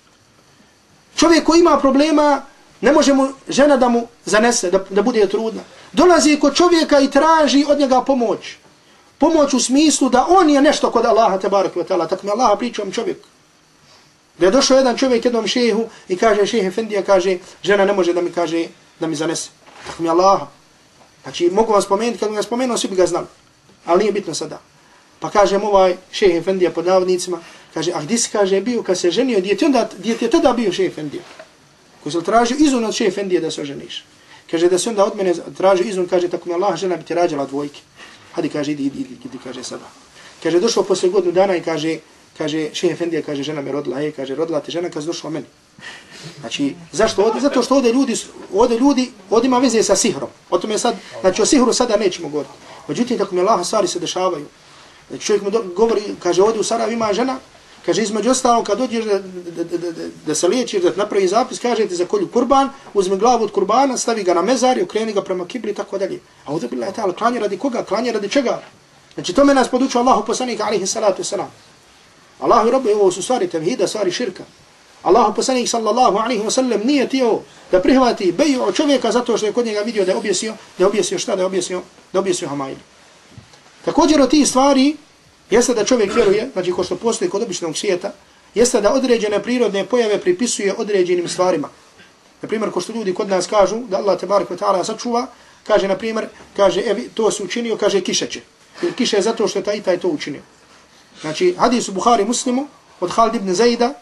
Čovjek koji ima problema, ne može mu žena da mu zanese, da, da bude trudna. Dolazi kod čovjeka i traži od njega pomoć. Pomoć u smislu da on je nešto kod Allaha tabaraka wa ta'ala. Tako mi Allaha priča om čovjek. Da je došao jedan čovjek jednom šehu i kaže, šeh Efendija kaže, žena ne može da mi kaže, da mi zanese. Tako mi Allaha. Znači mogu vam spomenuti, kad mi ga spomenuo, svi bi ga znali. Ali nije bitno sada. Pa kažem ovaj šejh Efendija pod navodnicima, kaže, a gdje si kaže bio kad se ženio, gdje ti onda, gdje ti je tada bio šejh Efendija? Koji se tražio izun od šejh Efendije da se oženiš. Kaže da se onda od mene tražio izun, kaže, tako mi Allah, žena bi ti rađala dvojke. Hadi kaže, idi, idi, idi, idi, kaže sada. Kaže, došlo posle godinu dana i kaže, kaže, šejh Efendija, kaže, žena me rodila, ej, kaže, rodila ti žena kad se došla meni. Znači, zašto ovdje? Zato što ovdje ljudi, ovdje ljudi, ovdje ima veze sa sihrom. O tome sad, znači o sihru sada nećemo govoriti. Međutim, tako mi Allah, stvari se dešavaju. Znači čovjek mu govori, kaže, ovdje u Sarajevu ima žena Kaže, između ostalo, kad dođeš da, da, da, da, da se liječiš, da napravi zapis, kaže ti za kolju kurban, uzmi glavu od kurbana, stavi ga na mezar i okreni ga prema kibli i tako dalje. A ovdje bila je ta, ali klanje radi koga? Klanje radi čega? Znači, tome nas podučio Allahu poslanik, alaihi salatu wasalam. Allahu i Rabbi, ovo su stvari tevhida, stvari širka. Allahu poslanik, sallallahu alaihi wasallam, nije tio da prihvati beju od čovjeka zato što je kod njega vidio da je objesio, da je objesio šta, da je objesio, da je objesio Hamail. Također od tih stvari, jeste da čovjek vjeruje, znači ko što postoji kod običnog svijeta, jeste da određene prirodne pojave pripisuje određenim stvarima. Na primjer, ko što ljudi kod nas kažu, da Allah tebarak ve ta'ala sačuva, kaže, na primjer, kaže, evi, to se učinio, kaže, kiša će. Ili kiša je zato što je taj i taj to učinio. Znači, hadis u Buhari Muslimu, od Khalid ibn Zaida,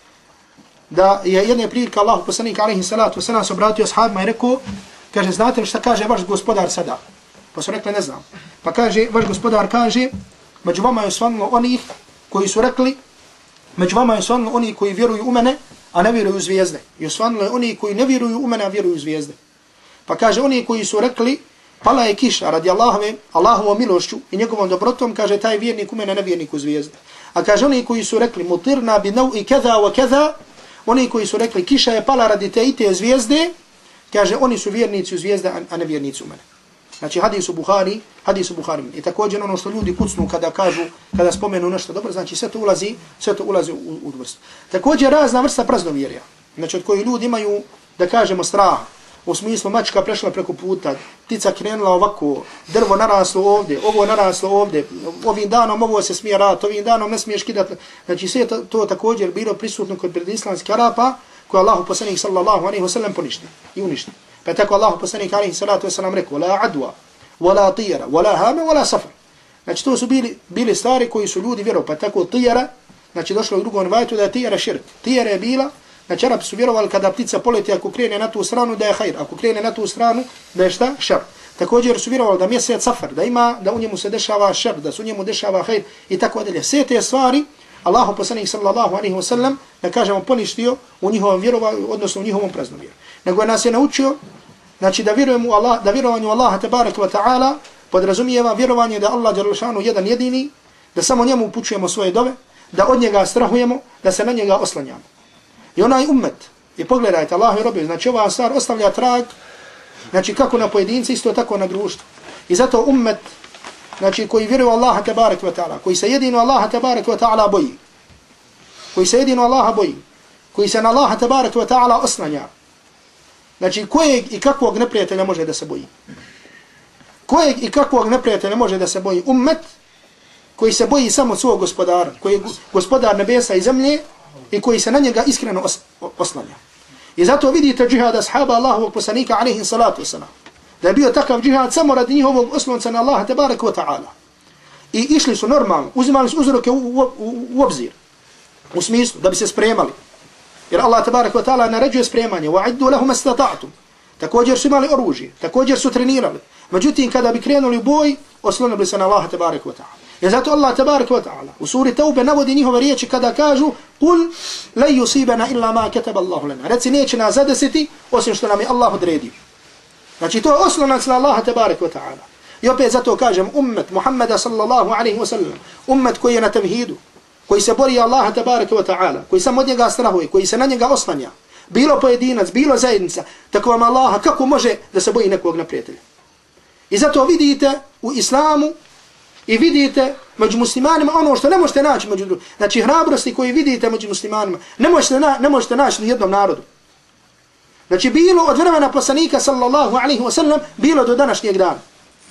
da je jedne prilike Allahu poslanik, alaihi salatu wasalam, se obratio ashabima i rekao, kaže, znate li šta kaže vaš gospodar sada? Pa su rekli, ne znam. Pa kaže, vaš gospodar kaže, među vama je osvanulo onih koji su rekli, među vama je osvanulo onih koji vjeruju u mene, a ne vjeruju u zvijezde. I osvanulo je onih koji ne vjeruju u mene, a vjeruju u zvijezde. Pa kaže, oni koji su rekli, pala je kiša radi Allahove, Allahovom milošću i njegovom dobrotom, kaže, taj vjernik u mene, ne vjernik u zvijezde. A kaže, oni koji su rekli, mutirna bi nau i keza wa keza, oni koji su rekli, kiša je pala radi te i te zvijezde, kaže, oni su vjernici u zvijezde, a ne vjernici u mene. Znači hadis u Buhari, hadis u Buhari. I također ono što ljudi kucnu kada kažu, kada spomenu nešto dobro, znači sve to ulazi, sve to ulazi u, u vrstu. Također razna vrsta praznovjerja, znači od koji ljudi imaju, da kažemo, strah, u smislu mačka prešla preko puta, ptica krenula ovako, drvo naraslo ovdje, ovo naraslo ovdje, ovim danom ovo se smije raditi, ovim danom ne smiješ kidati. Znači sve to, to također bilo prisutno kod predislamskih Arapa, koje Allahu poslanik sallallahu alejhi ve sellem poništi i uništi. Pa tako Allahu poslanik alejhi salatu vesselam rekao: la adwa, wala tira, wala hama, wala safar. Znači to su bili bili stvari koji su ljudi vjerovali. Pa tako tira, znači došlo u drugom rivajetu da je tira širk. Tira je bila, znači Arapi su vjerovali kada ptica poleti, ako krene na tu stranu da je hajr, ako krene na tu stranu da je šta? Šar. Također su vjerovali da mjesec safar, da ima, da u njemu se dešava šar, da se u njemu dešava hajr i tako dalje. Sve te stvari Allahu poslanik sallallahu alejhi ve sellem, da kažemo, poništio u njihovom vjerovanju, odnosno u njihovom praznovjerju. Nego nas je naučio, znači da vjerujemo u Allah, da vjerovanju u Allaha tebareke ve taala podrazumijeva vjerovanje da Allah dželle šanu jedan jedini, da samo njemu upućujemo svoje dove, da od njega strahujemo, da se na njega oslanjamo. I onaj ummet, i pogledajte, Allah i robi, znači ova stvar ostavlja trag, znači kako na pojedinci, isto tako na društvu. I zato ummet, znači koji vjeruje u Allaha tebareke ve taala, koji se jedino Allaha tebareke ve taala boji, koji se jedino Allaha boji, koji se na Allaha tebareke ve taala oslanja, znači kojeg i kakvog neprijatelja može da se boji? Kojeg i kakvog neprijatelja može da se boji? Ummet koji se boji samo svog gospodara, koji je gospodar nebesa i zemlje i koji se na njega iskreno os oslanja. I zato vidite džihad ashaba Allahovog poslanika alejhi salatu vesselam, da je bio takav džihad samo radi njihovog oslonca na Allaha tebareke ve taala. I išli su normalno, uzimali su uzroke u, u, u, u obzir, u smislu da bi se spremali. Jer Allah tebareke ve taala naređuje spremanje, wa'iddu lahum istata'tum. Također su imali oružje, također su trenirali. Međutim, kada bi krenuli u boj, oslonili se na Allaha tebareke ve taala. I zato Allah tebareke ve taala u suri Tauba navodi njihove riječi kada kažu: "Kul la yusibana illa ma kataba Allahu lana." Reci, neće nas zadesiti osim što nam je Allah odredio. Znači to je oslonac na Allaha tebareke ve taala. I opet zato kažem, ummet Muhammeda sallallahu alejhi ve sellem, ummet koji je na tevhidu, koji se bori Allaha tebareke ve taala, koji samo od njega strahuje, koji se na njega oslanja, bilo pojedinac, bilo zajednica, tako vam Allaha kako može da se boji nekog neprijatelja. I zato vidite u islamu i vidite među muslimanima ono što ne možete naći među drugim. Znači hrabrosti koji vidite među muslimanima ne možete, na, ne možete naći ni jednom narodu. Znači bilo od vremena poslanika sallallahu alejhi ve sellem, bilo do današnjeg dana.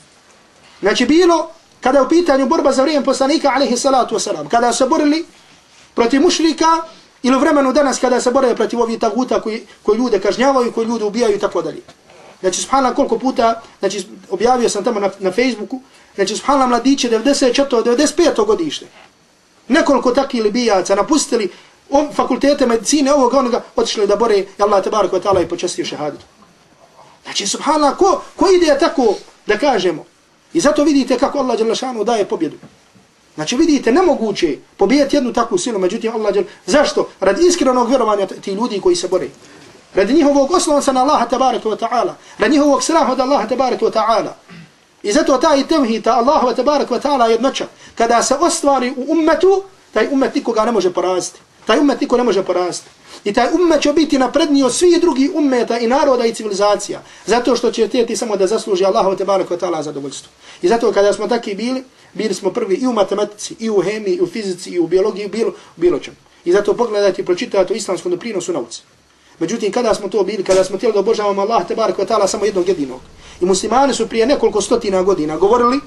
Znači bilo kada je u pitanju borba za vrijeme poslanika alejhi salatu vesselam, kada se borili protiv mušrika, ili u vremenu danas kada se bore protiv ovih taguta koji, koji ljude kažnjavaju, koji ljude ubijaju i tako dalje. Znači subhanallah koliko puta, znači objavio sam tamo na, na Facebooku, znači subhanallah mladiće devedeset četvrto devedeset peto godište. Nekoliko takvih libijaca napustili fakultete medicine ovoga onoga, otišli da bore i Allah tebareke ve taala i počastio šehadetu. Znači subhanallah ko, ko ide tako da kažemo. I zato vidite kako Allah dželle šanu daje pobjedu. Znači vidite nemoguće pobijeti jednu takvu silu, međutim Allah dželle, zašto? Radi iskrenog vjerovanja ti ljudi koji se bore. Radi njihovog oslonca na Allaha tebareke ve taala, radi njihovog straha od Allaha tebareke ve taala. I zato taj tevhid ta Allahu tebareke ve taala jednoća, kada se ostvari u ummetu, taj ummet nikoga ne može poraziti. Taj ummet niko ne može porasti. I taj ummet će biti napredniji od svih drugih ummeta i naroda i civilizacija. Zato što će htjeti samo da zasluži Allahu te barek ve taala zadovoljstvo. I zato kada smo taki bili, bili smo prvi i u matematici, i u hemiji, i u fizici, i u biologiji, i u bilo, bilo čemu. I zato pogledajte i pročitajte o islamskom doprinosu nauci. Međutim, kada smo to bili, kada smo htjeli da obožavamo Allah te barek ve taala samo jednog jedinog. I muslimani su prije nekoliko stotina godina govorili,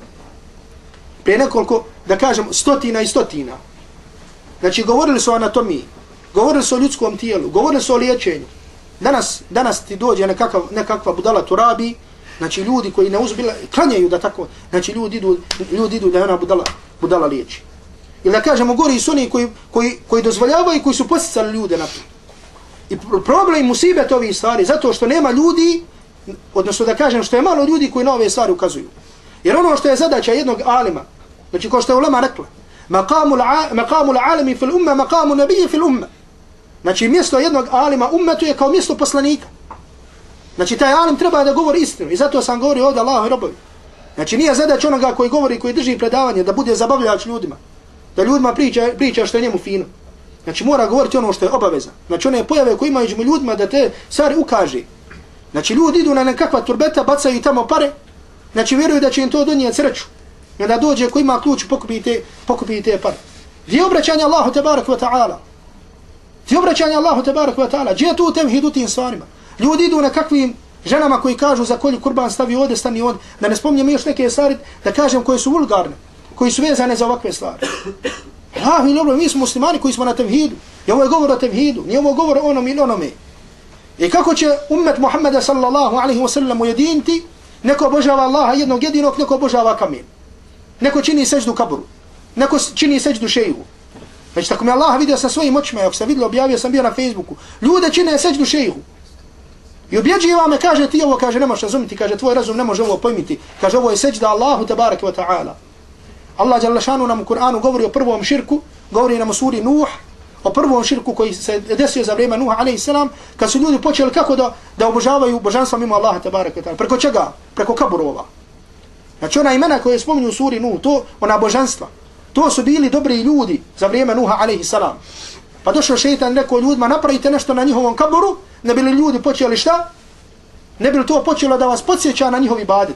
prije nekoliko, da kažem, stotina i stotina. Znači, govorili su o anatomiji, govorili su o ljudskom tijelu, govorili su o liječenju. Danas, danas ti dođe nekakav, nekakva budala turabi, znači ljudi koji ne uzbila, klanjaju da tako, znači ljudi idu, ljudi idu da je ona budala, budala liječi. Ili da kažemo, gori su oni koji, koji, koji dozvoljavaju i koji su posticali ljude na to. I problem musibet ovih stvari, zato što nema ljudi, odnosno da kažem što je malo ljudi koji na ove stvari ukazuju. Jer ono što je zadaća jednog alima, znači ko što je ulema rekla, maqamu l'alimi fil umma, maqamu nabiji fil umma. Znači mjesto jednog alima ummetu je kao mjesto poslanika. Znači taj alim treba da govori istinu. I zato sam govorio ovdje Allahu i robovi. Znači nije zadaća onoga koji govori, koji drži predavanje, da bude zabavljač ljudima. Da ljudima priča, priča što je njemu fino. Znači mora govoriti ono što je obaveza. Znači one pojave koje imaju među ljudima da te stvari ukaže. Znači ljudi idu na nekakva turbeta, bacaju tamo pare. Znači vjeruju da će im to donijeti sreću. I onda dođe ko ima ključ, pokupi te, pokupi te pare. Gdje je obraćanje Allahu tebarak wa ta'ala? Gdje je obraćanje Allahu tebarak wa ta'ala? Gdje je tu tevhid u tim stvarima? Ljudi idu na kakvim ženama koji kažu za kolju kurban stavi ovdje, stani ovdje. Da ne spominjem još neke stvari, da kažem koje su vulgarne, koji su vezane za ovakve stvari. Ah, mi, dobro, mi smo muslimani koji smo na tevhidu. I ovo je govor o tevhidu, nije ovo govor o onom i onome. I kako će ummet Muhammeda sallallahu alaihi wa sallam ujediniti? Neko obožava Allaha jednog jedinog, neko obožava kamen. Neko čini seđdu kaburu. Neko čini seđdu šejhu. Znači tako me Allah vidio sa svojim očima, ako sam vidio, objavio sam bio na Facebooku. Ljude čine seđdu šejhu. I objeđiva me, kaže ti ovo, kaže ne možeš razumiti, kaže tvoj razum ne može ovo pojmiti. Kaže ovo je seđda Allahu tabaraka wa ta'ala. Allah dželle šanu nam u Kur'anu govori o prvom širku, govori nam u suri Nuh, o prvom širku koji se desio za vrijeme Nuha alejhi selam, kad su ljudi počeli kako da, da obožavaju božanstva mimo Allaha tabaraka wa ta'ala. Preko čega? Preko kaburova. Znači ona imena koje spominju u suri Nuh, to ona božanstva, to su bili dobri ljudi za vrijeme Nuha alejhi selam. Pa došao šejtan rekao ljudima, napravite nešto na njihovom kaburu, ne bili ljudi počeli šta? Ne bili to počelo da vas podsjeća na njihovi ibadet.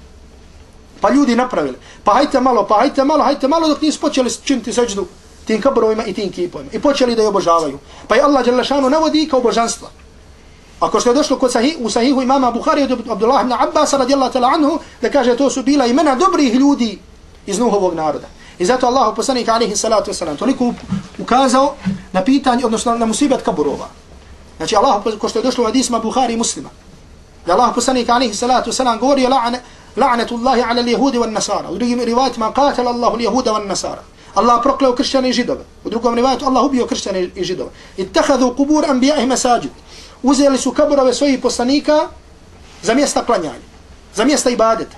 Pa ljudi napravili. Pa hajte malo, pa hajte malo, hajte malo dok nisu počeli činiti seđdu tim kaburovima i tim kipovima. I počeli da je obožavaju. Pa je Allah dželle šanu navodi kao božanstva. Ako što je došlo kod sahih, u sahihu imama Buhari od Abdullah ibn Abbas radijallahu ta'ala anhu, da kaže to su bila imena dobrih ljudi iz Nuhovog naroda. I zato Allahu poslanik alejhi salatu vesselam toliko ukazao na pitanje, odnosno na musibet kaburova. Znači Allah, ko što je došlo u hadisima Buhari i Muslima, da Allah poslanik alejhi salatu vesselam govori la'ane la'natullahi ala al-yahudi wan nasara. U drugim rivajatima qatala Allahu al-yahuda wan nasara. Allah prokleo kršćane i židove. U drugom rivajetu Allah ubio kršćane i židove. Ittakhadhu qubur anbiya'ihim masajid. Uzeli su kaburove svojih poslanika za mjesta klanjanja, za mjesta ibadeta.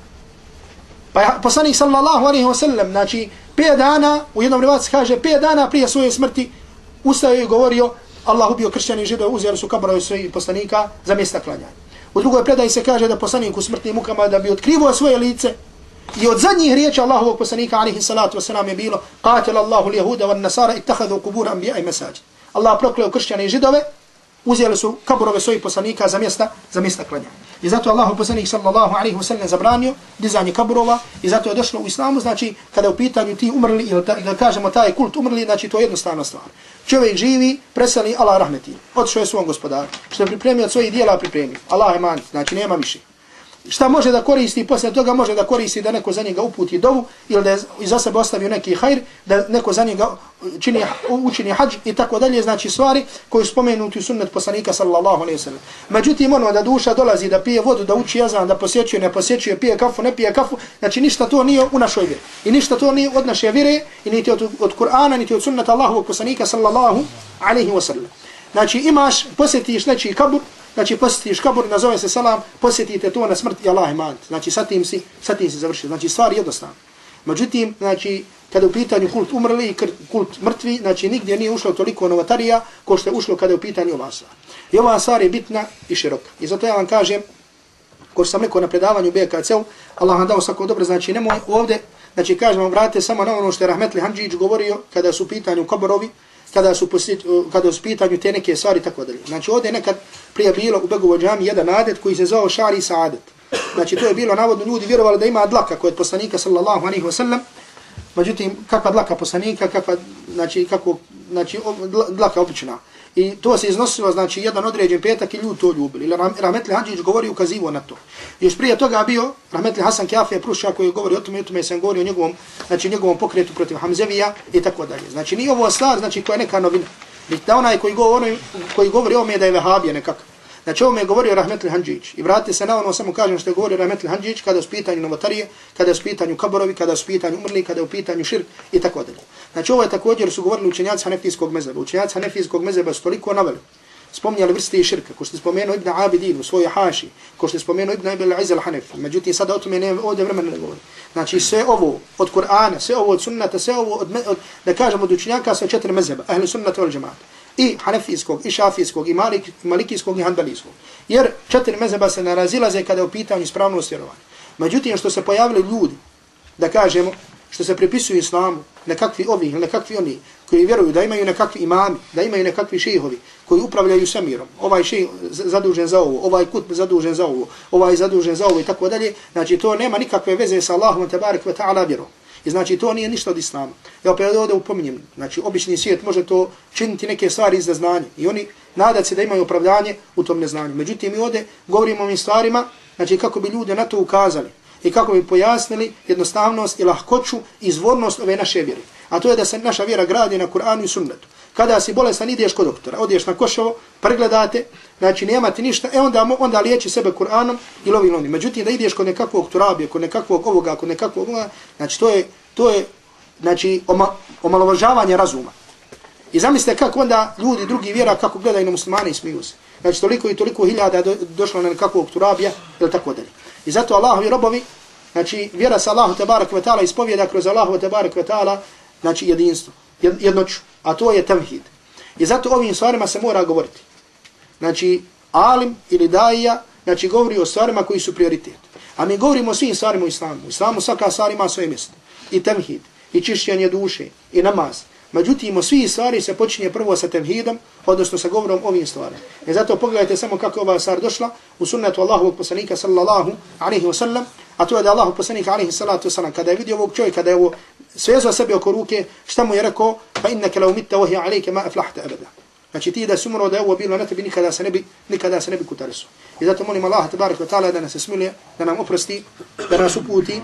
Pa je poslanik sallallahu alejhi ve sellem, znači pet dana, u jednom rivajetu kaže pet dana prije svoje smrti ustao i govorio Allah ubio kršćane i židove, uzeli su kaburove svojih poslanika za mjesta klanjanja. U drugoj predaji se kaže da poslanik u smrtnim mukama da bi otkrivo svoje lice i od zadnjih riječi Allahovog poslanika alejhi salatu vesselam je bilo qatala Allahu al-yahuda wan nasara ittakhadhu qubur anbiya'i masajid. Allah prokleo kršćane i židove, uzeli su kaburove svojih poslanika za mjesta, za mjesta klanja. I zato Allahov poslanik sallallahu alejhi ve sellem zabranio dizanje kaburova i zato je došlo u islamu, znači kada u pitanju ti umrli ili da, da kažemo taj kult umrli, znači to je jednostavna stvar. Čovjek živi, preseli, Allah rahmeti. Otišao je svom gospodaru. Što je pripremio od svojih dijela pripremio. Allah je man, znači nema više. Šta može da koristi poslije toga, može da koristi da neko za njega uputi dovu ili da je iza sebe ostavio neki hajr, da neko za njega čini, učini hadž i tako dalje, znači stvari koje su spomenuti u sunnet poslanika sallallahu alejhi ve sellem. Međutim, ono da duša dolazi da pije vodu, da uči jezan, da posjećuje, ne posjećuje, pije kafu, ne pije kafu, znači ništa to nije u našoj vjeri. I ništa to nije od naše vjere, i niti od, od Kur'ana, niti od sunneta Allahovog poslanika sallallahu alejhi ve sellem. Znači imaš, posjetiš nečiji kabur, znači posjetiš kabur, nazove se salam, posjetite to na smrt i Allah iman. Znači sa tim si, sa tim si završio. Znači stvar je jednostavna. Međutim, znači kada u pitanju kult umrli i kult mrtvi, znači nigdje nije ušlo toliko novotarija kao što je ušlo kada je u pitanju ova stvar. I ova stvar je bitna i široka. I zato ja vam kažem, ko što sam rekao na predavanju B K C-u, Allah vam dao svako dobro, znači nemoj ovdje, znači kažem vam, vratite samo na ono što je Rahmetli Handžić govorio kada su u pitanju kaburovi, kada su, posjet, kada su pitanju te neke stvari, tako dalje. Znači ovdje nekad prije bilo u Begovoj džami jedan adet koji se zvao šari saadet. Znači to je bilo, navodno ljudi vjerovali da ima dlaka kod poslanika sallallahu alaihi wa sallam. Međutim, kakva dlaka poslanika, kakva, znači, kako, znači, dlaka obična. I to se iznosilo, znači, jedan određen petak i ljudi to ljubili. Ili Rahmetli Hadžić govori ukazivo na to. Još prije toga bio Rahmetli Hasan Kjafija Prušća koji govori o tome, o tome sam govorio o njegovom, znači, njegovom pokretu protiv Hamzevija i tako dalje. Znači, nije ovo stvar, znači, koja je neka novina. Da onaj koji govori, koji govori o me da je vehabija nekakav. Znači ovo me je govorio Rahmetli Hadžić. I vratite se na ono, samo kažem što je govorio Rahmetli Hadžić kada su pitanju novotarije, kada su pitanju kaborovi, kada su pitanju umrli, kada je u pitanju širk i tako dalje. Znači ovo je također su govorili učenjaci Hanefijskog mezheba. Učenjaci Hanefijskog mezheba su toliko naveli. Spominjali vrste i širka, ko što je spomenuo Ibn Abidin u svojoj haši, ko što je spomenuo Ibn Abil Iz al-Hanefi. Međutim, sada o tome ne, ovdje vremena ne govori. Znači sve ovo od Kur'ana, sve ovo od sunnata, sve ovo od, od da kažemo od učenjaka sa četiri mezheba, ahli sunnata wal džemaat. I hanefijskog, i šafijskog, i malik, malikijskog, i hanbalijskog. Jer četiri mezheba se narazilaze kada je u pitanju ispravnost vjerovanja. Međutim, što se pojavili ljudi, da kažemo, što se pripisuju islamu, nekakvi ovi ili nekakvi oni, koji vjeruju da imaju nekakvi imami, da imaju nekakvi šehovi, koji upravljaju svemirom, ovaj šejh zadužen za ovo, ovaj kutb zadužen za ovo, ovaj zadužen za ovo i tako dalje, znači to nema nikakve veze sa Allahom tebarek ve ta'ala vjerom. I znači to nije ništa od islama. Ja opet ovdje upominjem, znači obični svijet može to činiti neke stvari iz neznanja i oni nadat se da imaju opravdanje u tom neznanju. Međutim, mi ovdje govorimo o ovim stvarima, znači kako bi ljudi na to ukazali i kako bi pojasnili jednostavnost i lahkoću i izvornost ove naše vjere. A to je da se naša vjera gradi na Kur'anu i sunnetu. Kada si bolestan, ideš kod doktora, odeš na Koševo, pregledate, znači nemate ništa, e onda, onda liječi sebe Kur'anom i lovi lovi. Međutim, da ideš kod nekakvog turabija, kod nekakvog ovoga, kod nekakvog ovoga, znači to je, to je znači, oma, omalovažavanje razuma. I zamislite kako onda ljudi drugi vjera, kako gledaju na muslimane i smiju se. Znači toliko i toliko hiljada do, došlo na nekakvog turabija, ili tako dalje. I zato Allahovi robovi, znači vjera sa Allahu tebarek ve ta'ala ispovjeda kroz Allahu tebarek ve ta'ala, znači jedinstvo, jednoću, a to je tevhid. I zato ovim stvarima se mora govoriti. Znači, alim ili daija, znači govori o stvarima koji su prioritet. A mi govorimo o svim stvarima u islamu. U islamu svaka stvar ima svoje mjesto. I tevhid, i čišćenje duše, i namaz. Međutim, o svih stvari se počinje prvo sa tevhidom, odnosno sa govorom ovim stvarima. I zato pogledajte samo kako ova stvar došla u sunnetu Allahovog poslanika sallallahu alaihi wa sallam, a to je da Allahov poslanik alaihi salatu wa sallam, kada je vidio ovog čovjeka, kada je ovo svezao sebi oko ruke, šta mu je rekao? Fa innaka law mitta wa hiya alayka ma aflahta abada. Znači ti da si umro da je ovo bilo na tebi, nikada se ne bi, nikada se ne bi kutarisu. I zato molim Allah tebarek ve ta'ala da nas smiluje, da nam oprosti, da nas uputi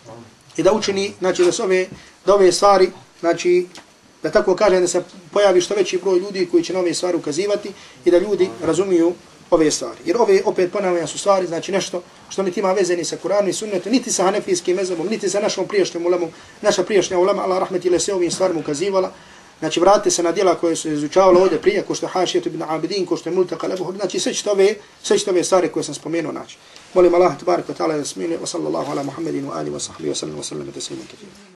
i da učini, znači da ove, da ove stvari, znači da tako kažem da se pojavi što veći broj ljudi koji će na ove stvari ukazivati i da ljudi razumiju ove stvari. Jer ove, opet ponavljam, su stvari, znači nešto što niti ima veze ni sa Kur'anom i sunnetom, niti sa hanefijskim mezhebom, niti sa našom prijašnjom ulemom. Naša prijašnja ulema, Allah rahmetile, se ovim stvarima ukazivala. Znači vratite se na djela koje su izučavali ovdje prije, ko što je Hašijet ibn Abidin, ko što je Multaka Lebuhur, znači sve ćete ove, sve ćete ove stvari koje sam spomenuo naći. Molim Allah, tabarak wa ta'ala, da smiluje, wa sallallahu ala Muhammedin wa ali wa sahbihi wa sallam wa sallam,